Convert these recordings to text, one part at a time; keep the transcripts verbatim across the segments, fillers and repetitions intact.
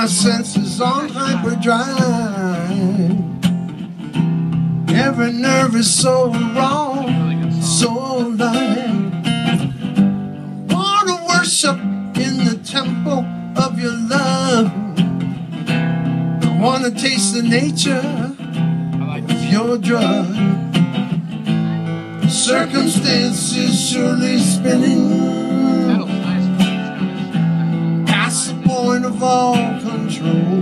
my senses on hyperdrive. Every nerve is so wrong, so alive. I wanna worship in the temple of your love. I wanna taste the nature of your drug. Circumstances surely spinning past the point of all control.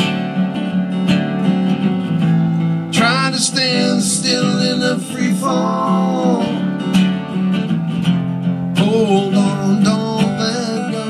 Trying to stand still in a free fall. Hold on, don't let go.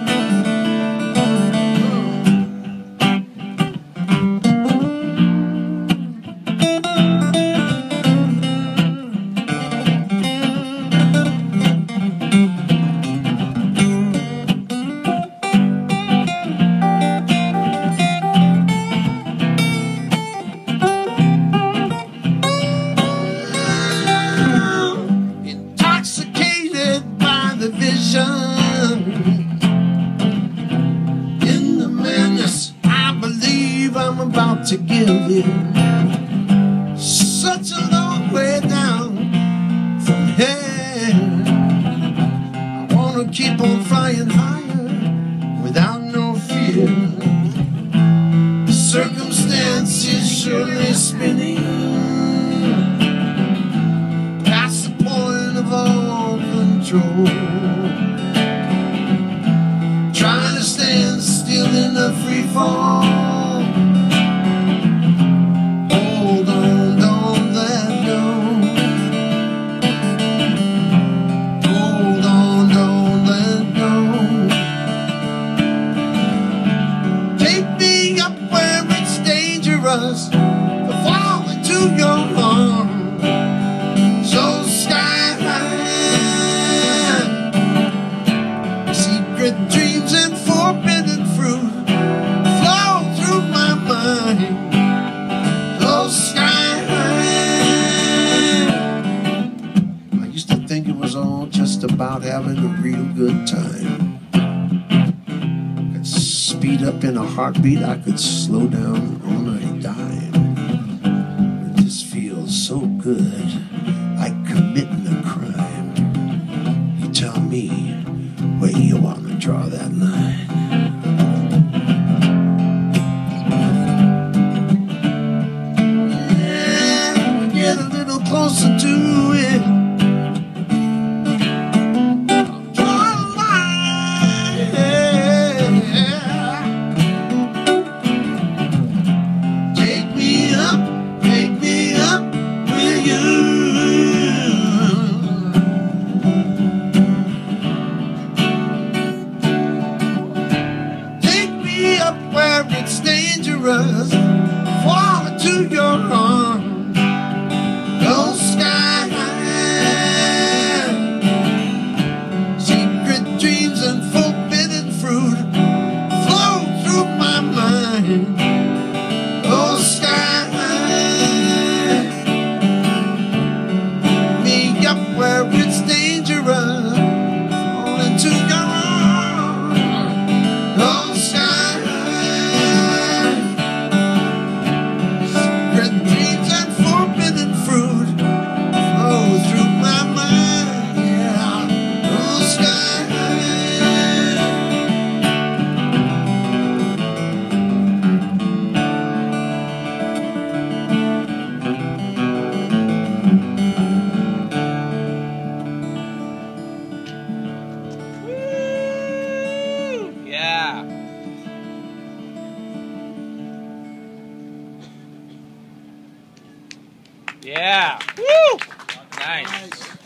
In the madness, I believe I'm about to give you such a long way down from here. I wanna keep on flying higher without no fear. Circumstances surely spinning past the point of all control. Trying to stand still in a free fall. Hold on, don't let go. Hold on, don't let go. Take me up where it's dangerous to fall into your arms. So sky high, secret dreams and forbidden fruit flow through my mind. Oh, sky high. I used to think it was all just about having a real good time. I could speed up in a heartbeat, I could slow down on a dime. It just feels so good, like committing a crime. You tell me where you want to draw that line. Yeah, get a little closer to it. Draw a line. Yeah. Take me up, take me up with you. Up where it's dangerous, fall into your arms. Go sky high, secret dreams and forbidden fruit flow through my mind. Go sky high, me up where it's dangerous, fall into your arms. Go sky. Yeah. Woo! Nice.